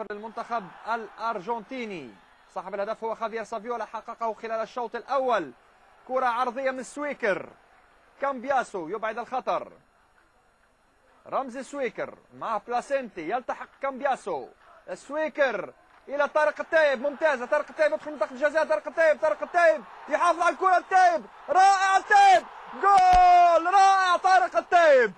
للمنتخب الأرجنتيني. صاحب الهدف هو خافير سافيولا، حققه خلال الشوط الأول. كرة عرضية من سويكر، كامبياسو يبعد الخطر، رمزي سويكر مع بلاسينتي، يلتحق كامبياسو، سويكر إلى طارق التايب، ممتازة طارق التايب يدخل منطقة الجزاء، طارق التايب يحافظ على الكرة، التايب رائع، التايب جول رائع، طارق التايب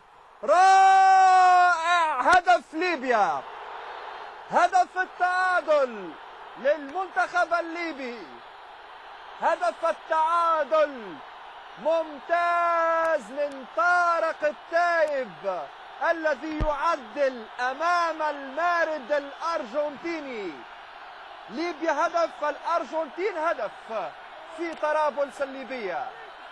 رائع، هدف ليبيا، هدف التعادل للمنتخب الليبي، هدف التعادل ممتاز من طارق التايب الذي يعدل أمام المارد الأرجنتيني. ليبيا هدف، الأرجنتين هدف في طرابلس الليبية.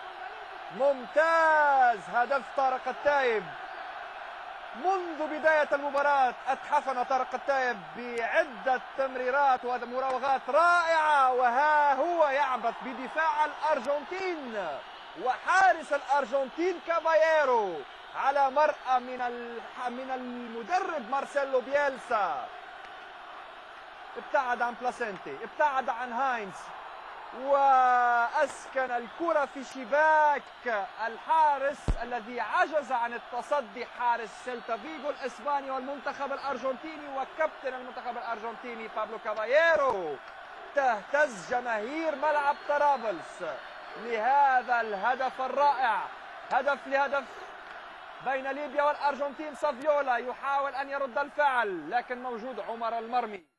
ممتاز هدف طارق التايب. منذ بداية المباراة أتحفنا طارق التايب بعدة تمريرات ومراوغات رائعة، وها هو يعبث بدفاع الأرجنتين وحارس الأرجنتين كابايرو على مرأى من المدرب مارسيلو بيلسا. ابتعد عن بلاسينتي، ابتعد عن هاينز، وأسكن الكرة في شباك الحارس الذي عجز عن التصدي، حارس سيلتا فيغو الإسباني والمنتخب الأرجنتيني وكابتن المنتخب الأرجنتيني بابلو كابايرو. تهتز جماهير ملعب طرابلس لهذا الهدف الرائع. هدف لهدف بين ليبيا والأرجنتين. سافيولا يحاول أن يرد الفعل لكن موجود عمر المرمي.